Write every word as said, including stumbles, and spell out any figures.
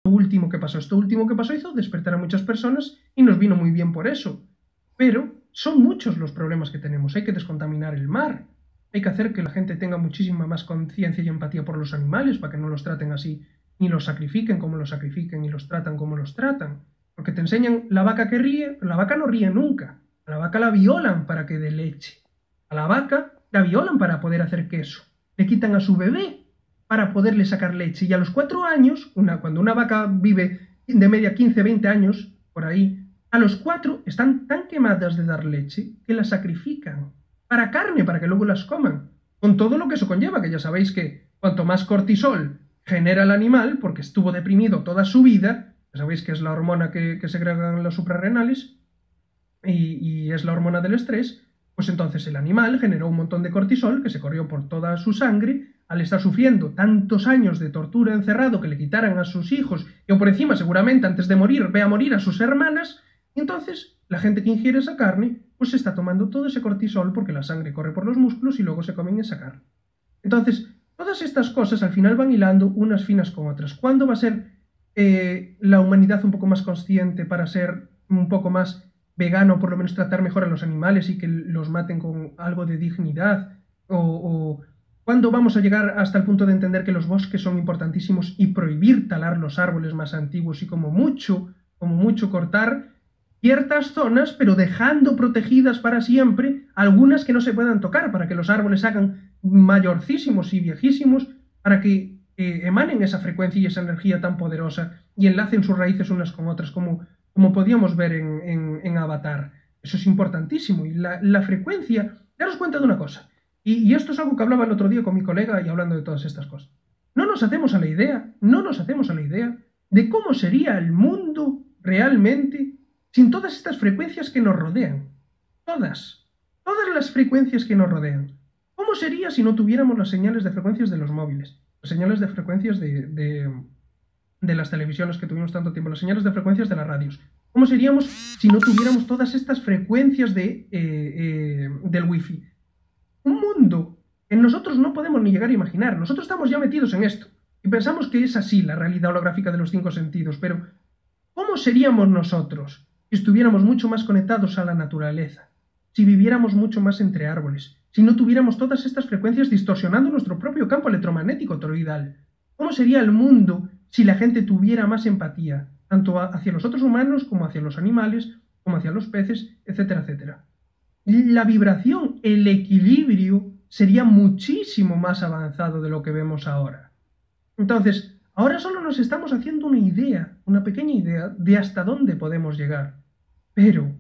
último que pasó. Esto último que pasó hizo despertar a muchas personas y nos vino muy bien por eso. Pero son muchos los problemas que tenemos. Hay que descontaminar el mar. Hay que hacer que la gente tenga muchísima más conciencia y empatía por los animales para que no los traten así, ni los sacrifiquen como los sacrifiquen, ni los tratan como los tratan. Porque te enseñan la vaca que ríe, pero la vaca no ríe nunca. A la vaca la violan para que dé leche. A la vaca la violan para poder hacer queso. Le quitan a su bebé para poderle sacar leche. Y a los cuatro años, una, cuando una vaca vive de media quince, veinte años, por ahí, a los cuatro están tan quemadas de dar leche que las sacrifican para carne, para que luego las coman. Con todo lo que eso conlleva, que ya sabéis que cuanto más cortisol genera el animal, porque estuvo deprimido toda su vida, ya sabéis que es la hormona que, que segregan los suprarrenales, y, y es la hormona del estrés, pues entonces el animal generó un montón de cortisol que se corrió por toda su sangre al estar sufriendo tantos años de tortura encerrado, que le quitaran a sus hijos, y por encima seguramente antes de morir ve a morir a sus hermanas, y entonces la gente que ingiere esa carne pues se está tomando todo ese cortisol porque la sangre corre por los músculos y luego se comen esa carne. Entonces, todas estas cosas al final van hilando unas finas con otras. ¿Cuándo va a ser eh, la humanidad un poco más consciente para ser un poco más vegano, o por lo menos tratar mejor a los animales y que los maten con algo de dignidad? O, o ¿cuándo vamos a llegar hasta el punto de entender que los bosques son importantísimos y prohibir talar los árboles más antiguos y como mucho, como mucho cortar ciertas zonas, pero dejando protegidas para siempre algunas que no se puedan tocar, para que los árboles hagan mayorcísimos y viejísimos, para que eh, emanen esa frecuencia y esa energía tan poderosa y enlacen sus raíces unas con otras, como, como podíamos ver en, en, en Avatar? Eso es importantísimo. Y la, la frecuencia, daros cuenta de una cosa, y, y esto es algo que hablaba el otro día con mi colega y hablando de todas estas cosas. No nos hacemos a la idea, no nos hacemos a la idea de cómo sería el mundo realmente sin todas estas frecuencias que nos rodean. Todas. Todas las frecuencias que nos rodean. ¿Cómo sería si no tuviéramos las señales de frecuencias de los móviles? Las señales de frecuencias de, de, de las televisiones que tuvimos tanto tiempo. Las señales de frecuencias de las radios. ¿Cómo seríamos si no tuviéramos todas estas frecuencias de, eh, eh, del wifi? Un mundo que nosotros no podemos ni llegar a imaginar. Nosotros estamos ya metidos en esto. Y pensamos que es así la realidad holográfica de los cinco sentidos. Pero, ¿cómo seríamos nosotros si estuviéramos mucho más conectados a la naturaleza, si viviéramos mucho más entre árboles, si no tuviéramos todas estas frecuencias distorsionando nuestro propio campo electromagnético toroidal? ¿Cómo sería el mundo si la gente tuviera más empatía, tanto hacia los otros humanos como hacia los animales, como hacia los peces, etcétera, etcétera? La vibración, el equilibrio sería muchísimo más avanzado de lo que vemos ahora. Entonces, ahora solo nos estamos haciendo una idea, una pequeña idea de hasta dónde podemos llegar. Pero